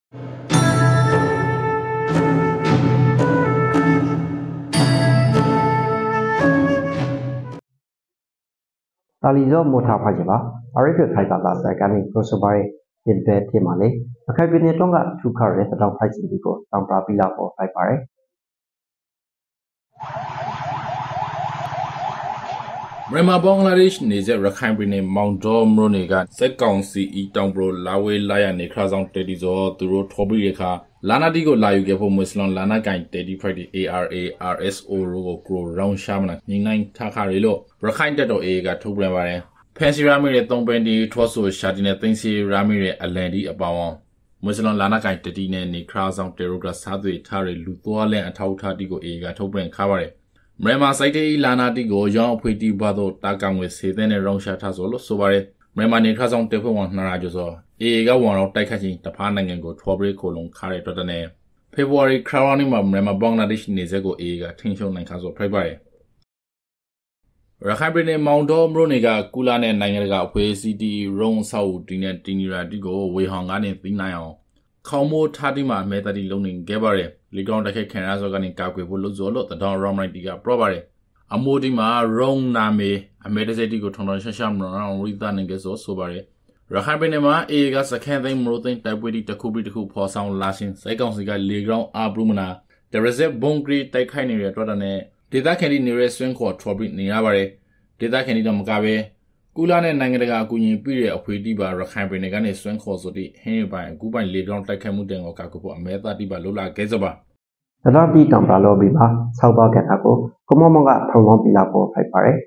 တာလီဇောမိုထားဖိုက်ကြပါအရိတ်ခိုင်ပါလာစကနေပရိုဆိုဘာရဲ့ဒီဘက်ทีมาလေအခိုင်ပြင်းတော့ကထူခါရဲတောင်ဖိုက်စီဒီကိုတောင်ပရာပီလာပေါ်ဖိုက်ပါတယ်မြန်မာဘင်္ဂလားဒေ့ရှ်နေတဲ့ရခိုင်ပြည်နယ်မောင်တောမြို့နယ်ကစက်ကောင်စီအီတောင်ပရိုလာဝေးလာရနေခါဆောင်တေဒီဇောသူတို့ထော်ပြီးရခါလာနာတီကိုလာယူခဲ့ဖို့မွတ်စလင်လာနာကိုင်တေဒီဖိုက်တီ ARA RSO ရိုကိုကရိုရောင်းရှာမနာညီနိုင်ထားခါရီလို့ရခိုင်တပ်တော် AA ကထုတ်ပြန်ပါတယ်ဖန်စီရာမီရဲ့3ပန်တီထော့ဆိုရှာတီနဲ့သိန်းစီရာမီရဲ့အလန်ဒီအပေါင်းမွတ်စလင်လာနာကိုင်တေဒီနဲ့နေခါဆောင်တေရိုကစားသွေးထားရလူသွားလဲအထောက်ထားတီကို AA ကထုတ်ပြန်ခါပါတယ်မြန်မာစိုက်တေးလာနာတီကိုရောင်းအဖွေတီဘာတော့တာကံငွေစေတဲ့နဲ့ရောင်းရှာထားဆိုလို့ဆိုပါတယ်မြန်မာနေခါဆောင်တေဖွဲ့ဝန်200ကျော်ဆို AA ကဝန်တော့တိုက်ခတ်ချင်းတဖားနိုင်ငံကိုထော်ဘရိခိုလုံခါရတဲ့တဲ့နဲ့ဖေဖော်ဝါရီခရာနီမှာမြန်မာဘင်္ဂလားဒေ့ရှ်နေဆက်ကို AA ကထင်းရှုံနိုင်ခါဆိုဖိုက်ပါတယ်ရခိုင်ပြည်နယ်မောင်တောမြို့နယ်ကကူလာနဲ့နိုင်ငံတကာအဖွဲ့အစည်းတီရုံးဆောက်တီနဲ့တီနီရာတီကိုဝေဟောင်ကနေသိနိုင်အောင်ခေါမိုးထားတီမှာမဲတတီလုံးနေခဲ့ပါတယ်လီကောင်တက်ခဲ့ခံရဆိုကနေကာကွယ်ဖို့လို့ဆိုလို့တတော်ရောမလိုက်တီကပြောပါတယ်အမိုးတီမှာရုံးနာမေအမေတစတီကိုထုံထုံရှရှမရောင်းရီတာနေကဆိုပါတယ်ရခိုင်ပြည်နယ်မှာ AA ကစခန်းသိမ်းမလို့သိမ်းတိုက်ပွဲတီတစ်ခုပြီးတစ်ခုဖော်ဆောင်လာရှင်စိုက်ကောင်စီကလေကောင်အာဘရုမနာဒရဇက်ဘုံဂရီတိုက်ခိုက်နေတဲ့အတွက်နဲ့ဒေသခံတီနေရဲဆွင်းခေါ်ထော်ပြီးနေရပါတယ်ဒေသခံတီတော့မကပဲကူလာနဲ့နိုင်ငံတကာအကူအညီပြည့်တဲ့အဖွေတီပါရခိုင်ပြည်နယ်ကနေဆွင်းခေါ်ဆိုတိဟင်းရပိုင်အခုပိုင်လေကောင်တိုက်ခိုက်မှုတင်ကိုကာကွယ်ဖို့အမဲသားတီပါလှုပ်လာခဲ့စပါတတော်တီတောင်ပါလို့ပြီးပါဆောက်ပါခဲ့တာကိုကမမကထုံလုံးပြလာပေါ်ဖိုက်ပါတယ်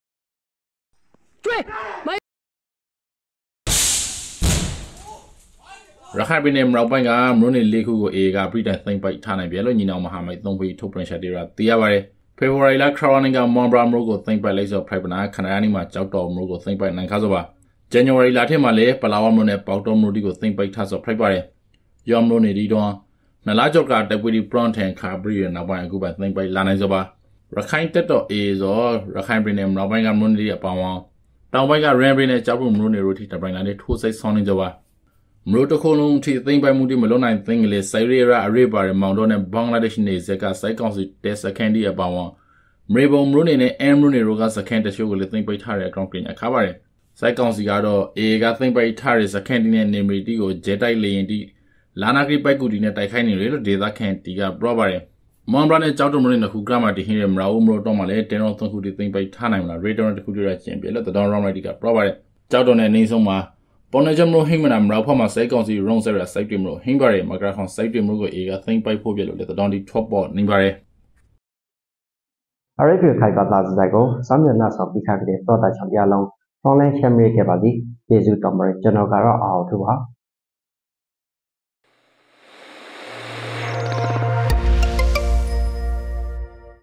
ရခိုင်ပြည်နယ်မြောက်ပိုင်းကမြို့နယ်၄ခုကို AA ကပြည်တိုင်သိမ်းပိုက်ထားနိုင်ပြီလို့ညီနောင်မဟာမိတ်၃ဖွဲ့ထုတ်ပြန်ချက်တွေကသိရပါတယ်ဖေဖော်ဝါရီလခရိုနီကမွန်ဘရာမြို့ကိုသိမ်းပိုက်လိုက်ဆိုဖိုက်ပနာခန္ဓာရနီမှာကြောက်တော်မြို့ကိုသိမ်းပိုက်နိုင်ခါဆိုပါဇန်နဝါရီလထဲမှာလည်းပလာဝမြို့နယ်ပေါတော်မြို့ဒီကိုသိမ်းပိုက်ထားဆိုဖိုက်ပါတယ်ရောမြို့နယ်ဒီတော့နလာကျောက်ကတက်ပွေဒီပရန်ထန်ခါဘရီရဲ့နောက်ပိုင်းအခုပိုင်းသိမ်းပိုက်လာနိုင်ဆိုပါရခိုင်တပ်တော် AA ဆိုရခိုင်ပြည်နယ်မြောက်ပိုင်းကမြို့နယ်အပေါင်းတောင်ပိုင်းကရန်ဘရီနဲ့ကြောက်ဖို့မြို့နယ်တို့ထိတပိုင်းလာတဲ့ထိုးစိတ်ဆောင်းနေကြပါမလို့တခုလုံးထိသိမ့်ပိုင်မှုတွေမလွတ်နိုင်သိငလေစိုက်ရီရာအရေးပါရမောင်တော့နဲ့ဘင်္ဂလားဒေ့ရှ်နေဇက်ကစိုက်ကောင်စီတက်စကန်ဒီအပေါင်းမေဘုံမလို့နေနဲ့အမ်မလို့နေရောကစကန်တရှိုးကိုလည်းသိမ့်ပိုက်ထားတဲ့အကောင့်ပြင်အခါပါတယ်စိုက်ကောင်စီကတော့ AA ကသိမ့်ပိုက်ထားတဲ့စကန်ဒီနဲ့နေမီတီကိုဂျက်တိုက်လေရင်တီလာနာဂရီပိုက်ကူတီနဲ့တိုက်ခိုက်နေတယ်လို့ဒေသခံတီကပြောပါတယ်မွန်ဘရာနဲ့ကြောက်တုံမလို့နေခုကမှတဟင်းရမရာဦးမလို့တော့မှလည်းတဲတော့သုံးခုတီသိမ့်ပိုက်ထားနိုင်မလားရေတော်တခုတည်းရကျင်ပြလို့တတော်ရောင်းလိုက်တီကပြောပါတယ်ကြောက်တုံနဲ့နေဆုံးမှာပေါ်နေကြမလို့ဟိမနာမရောက်ဖမှာစိုက်ကောင်စီရုံးဆက်ရစိုက်တယ်မလို့ဟင်းပါရမကရခွန်စိုက်တယ်မလို့ကိုအေကသိမ့်ပိုက်ဖို့ပြလို့လေတတော်ဒီထော့ပေါ်နေပါရအရိတ်ခိုင်ပါလာစတဲ့ကိုစမ်းမြနာဆောက်ပြီးခါကလေးတော့တာချောင်းပြလုံး online ချမ်းမြေခဲ့ပါသည်ကျေးဇူးတော်မရကျွန်တော်ကတော့အောင်ထူပါ